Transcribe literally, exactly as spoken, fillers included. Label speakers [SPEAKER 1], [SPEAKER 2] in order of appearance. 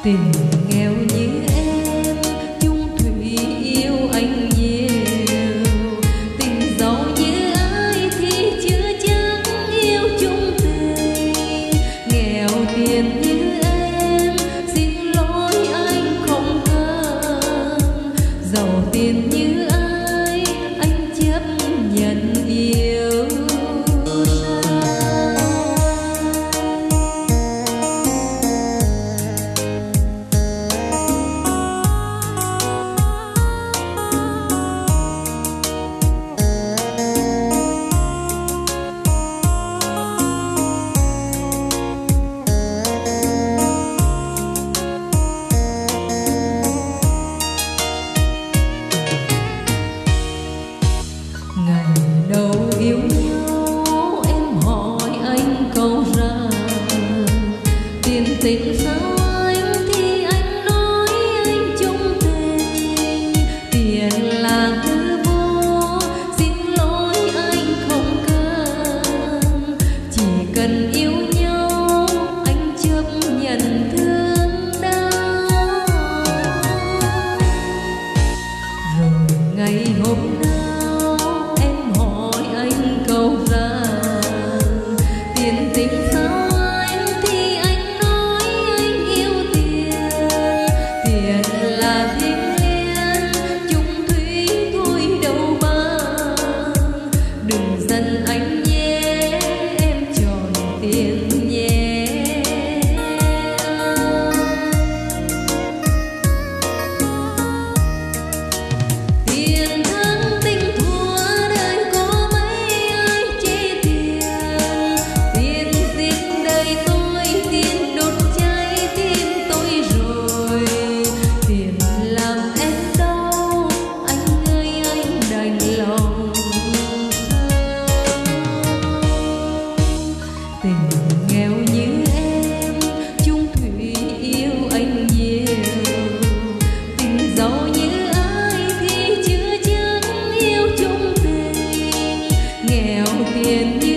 [SPEAKER 1] Tình nghèo như em chung thủy yêu anh nhiều, tình giàu như ai thì chưa chắc yêu chung tình. Nghèo tiền như em xin lỗi anh không cần, giàu tiền như ai anh chấp nhận yêu. Ngày đầu yêu nhau em hỏi anh câu rằng tiền tình sao anh, thì anh nói anh chung tình. Tiền là hư vô, xin lỗi anh không cần, chỉ cần yêu nhau anh chấp nhận thương đau. Rồi ngày hôm nay câu rằng tiền tình sao anh, thì anh nói anh yêu tiền. Tiền là thiêng liêng chung thủy thôi đâu bằng, đừng giận anh nhé em chọn tiền nhé. Tiền thắng tình thua đời có mấy ai chê tiền. Tiền giết đời tôi, tiền đốt cháy tim tôi rồi. Tiền làm em đau, anh ơi anh đành lòng sao. Tình nghèo như em chung thủy yêu anh nhiều, tình giàu như ai thì chưa chắc yêu chung tình. Nghèo tiền như